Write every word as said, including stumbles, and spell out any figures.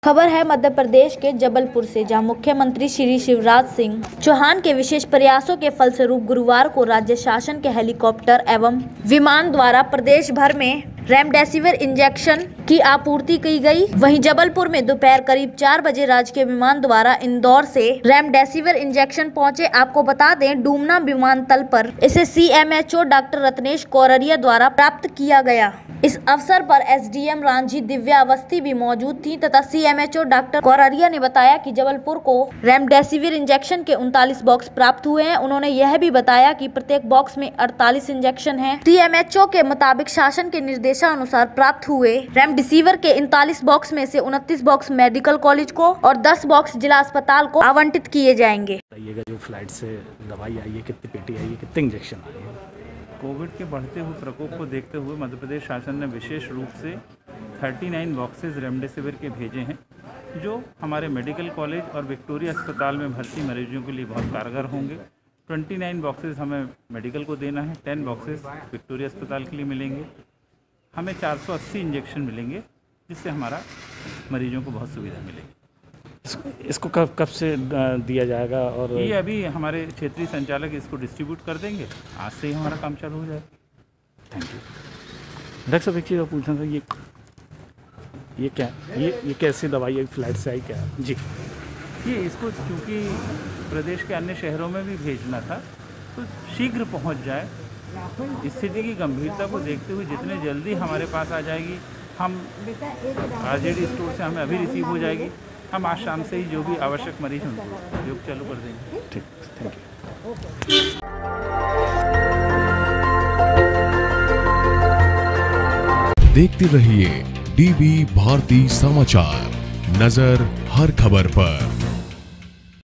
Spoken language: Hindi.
खबर है मध्य प्रदेश के जबलपुर से, जहां मुख्यमंत्री श्री शिवराज सिंह चौहान के विशेष प्रयासों के फलस्वरूप गुरुवार को राज्य शासन के हेलीकॉप्टर एवं विमान द्वारा प्रदेश भर में रेमडेसिविर इंजेक्शन की आपूर्ति की गई। वहीं जबलपुर में दोपहर करीब चार बजे राजकीय विमान द्वारा इंदौर से रेमडेसिविर इंजेक्शन पहुंचे। आपको बता दें, डूमना विमानतल पर इसे C M H O doctor Ratnesh Kauraria द्वारा प्राप्त किया गया। इस अवसर पर S D M Ranjhi Divya Awasthi भी मौजूद थी तथा C M H O doctor Kauraria ने बताया कि जबलपुर को रेमडेसिविर इंजेक्शन के उनतालीस बॉक्स प्राप्त हुए हैं। उन्होंने यह भी बताया कि प्रत्येक बॉक्स में अड़तालीस इंजेक्शन हैं। सी एम एच ओ के मुताबिक शासन के निर्देशानुसार प्राप्त हुए रेमडेसिविर के उनतालीस बॉक्स में से उनतीस बॉक्स मेडिकल कॉलेज को और दस बॉक्स जिला अस्पताल को आवंटित किए जाएंगे। जो फ्लाइट से दवाई आई है, कितनी पेटी आई है, कितने इंजेक्शन आए हैं? कोविड के बढ़ते हुए प्रकोप को देखते हुए मध्य प्रदेश शासन ने विशेष रूप से उनतालीस बॉक्सेस रेमडेसिविर के भेजे हैं, जो हमारे मेडिकल कॉलेज और विक्टोरिया अस्पताल में भर्ती मरीजों के लिए बहुत कारगर होंगे। उनतीस बॉक्सेस हमें मेडिकल को देना है, दस बॉक्सेस विक्टोरिया अस्पताल के लिए मिलेंगे। हमें चार सौ अस्सी इंजेक्शन मिलेंगे, जिससे हमारा मरीजों को बहुत सुविधा मिलेगी। इसको, इसको कब कब से दिया जाएगा? और ये अभी हमारे क्षेत्रीय संचालक इसको डिस्ट्रीब्यूट कर देंगे, आज से ही हमारा काम चालू हो जाएगा। Thank you. डॉक्टर साहब, एक चीज़ पूछना था, ये ये क्या ये ये कैसी दवाई है, फ्लाइट से आई क्या? जी, ये इसको चूँकि प्रदेश के अन्य शहरों में भी भेजना था, तो शीघ्र पहुँच जाए, स्थिति की गंभीरता को देखते हुए जितने जल्दी हमारे पास आ जाएगी, हम आर जे डी स्टोर से हमें अभी रिसीव हो जाएगी। हम आज शाम से ही जो भी आवश्यक मरीज हैं उनको उपयोग चालू कर देंगे। ठीक, थैंक यू। देखते रहिए डी बी भारती समाचार, नजर हर खबर पर।